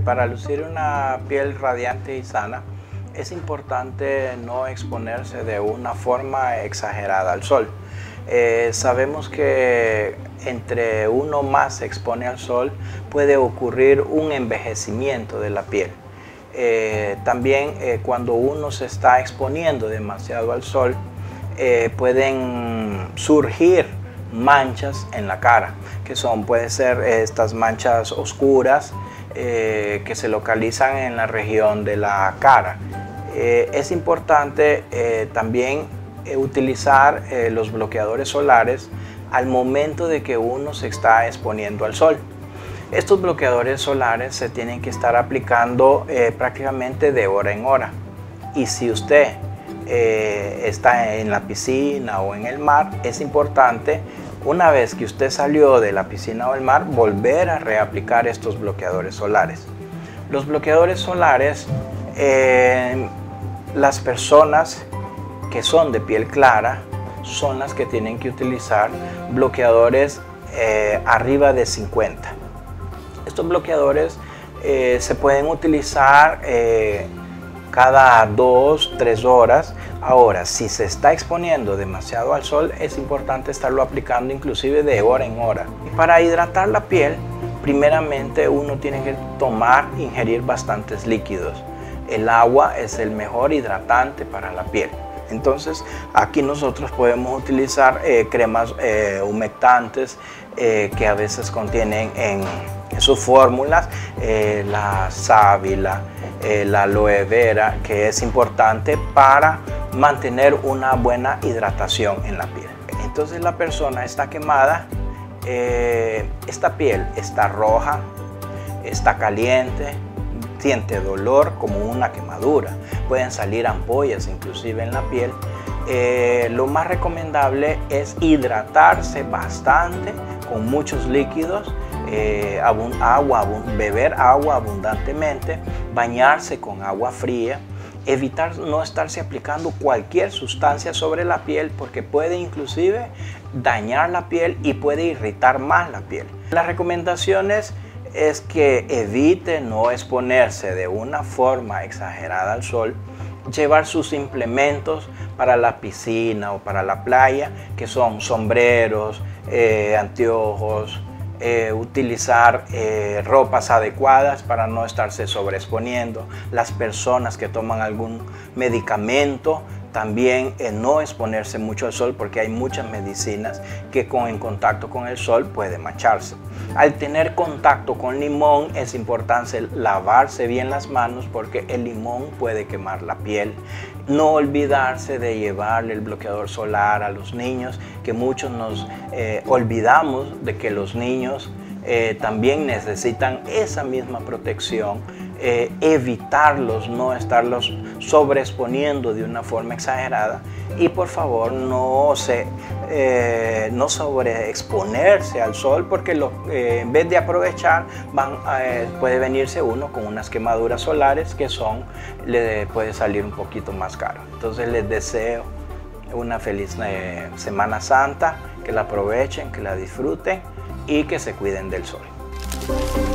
para lucir una piel radiante y sana, es importante no exponerse de una forma exagerada al sol. Sabemos que entre uno más se expone al sol puede ocurrir un envejecimiento de la piel. También cuando uno se está exponiendo demasiado al sol, pueden surgir manchas en la cara, que pueden ser estas manchas oscuras que se localizan en la región de la cara. Es importante también utilizar los bloqueadores solares al momento de que uno se está exponiendo al sol. Estos bloqueadores solares se tienen que estar aplicando prácticamente de hora en hora. Y si usted está en la piscina o en el mar, es importante, una vez que usted salió de la piscina o el mar, volver a reaplicar estos bloqueadores solares. Los bloqueadores solares, las personas que son de piel clara son las que tienen que utilizar bloqueadores arriba de 50. Estos bloqueadores se pueden utilizar cada 2-3 horas. Ahora, si se está exponiendo demasiado al sol, es importante estarlo aplicando inclusive de hora en hora. Y para hidratar la piel, primeramente uno tiene que ingerir bastantes líquidos. El agua es el mejor hidratante para la piel. Entonces, aquí nosotros podemos utilizar cremas humectantes que a veces contienen en sus fórmulas la sábila, la aloe vera, que es importante para mantener una buena hidratación en la piel. Entonces la persona está quemada, esta piel está roja, está caliente, siente dolor como una quemadura, pueden salir ampollas inclusive en la piel. Lo más recomendable es hidratarse bastante con muchos líquidos, beber agua abundantemente, bañarse con agua fría, evitar no estarse aplicando cualquier sustancia sobre la piel porque puede inclusive dañar la piel y puede irritar más la piel. Las recomendaciones es que evite no exponerse de una forma exagerada al sol, llevar sus implementos para la piscina o para la playa, que son sombreros, anteojos, utilizar ropas adecuadas para no estarse sobreexponiendo. Las personas que toman algún medicamento, también no exponerse mucho al sol porque hay muchas medicinas que en contacto con el sol puede mancharse. Al tener contacto con limón es importante lavarse bien las manos porque el limón puede quemar la piel. No olvidarse de llevarle el bloqueador solar a los niños, que muchos nos olvidamos de que los niños también necesitan esa misma protección. Evitarlos, no estarlos sobreexponiendo de una forma exagerada y por favor no sobreexponerse al sol porque en vez de aprovechar puede venirse uno con unas quemaduras solares que le puede salir un poquito más caro. Entonces les deseo una feliz Semana Santa, que la aprovechen, que la disfruten y que se cuiden del sol.